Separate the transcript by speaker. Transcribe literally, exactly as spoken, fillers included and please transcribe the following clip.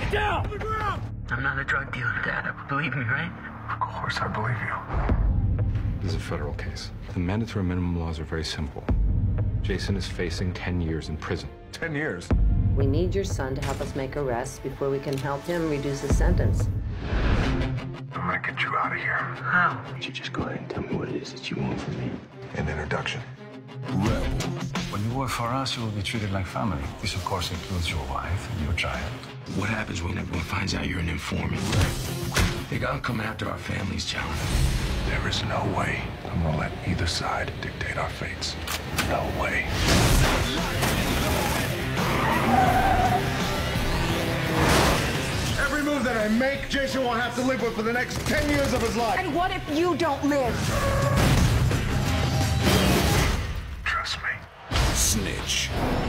Speaker 1: Get down! On the ground!
Speaker 2: I'm not a drug dealer, Dad. Believe me, right?
Speaker 3: Of course I believe you.
Speaker 4: This is a federal case. The mandatory minimum laws are very simple. Jason is facing ten years in prison.
Speaker 3: Ten years?
Speaker 5: We need your son to help us make arrests before we can help him reduce his sentence.
Speaker 3: I'm gonna get you out of here.
Speaker 2: How?
Speaker 6: Why don't you just go ahead and tell me what it is that you want from me?
Speaker 3: An introduction.
Speaker 7: When you work for us, you will be treated like family. This, of course, includes your wife and your child.
Speaker 6: What happens when everyone finds out you're an informant? They gotta come after our families, John.
Speaker 3: There is no way I'm gonna let either side dictate our fates. No way. Every move that I make, Jason will have to live with for the next ten years of his life.
Speaker 8: And what if you don't live?
Speaker 3: Trust me.
Speaker 9: Snitch.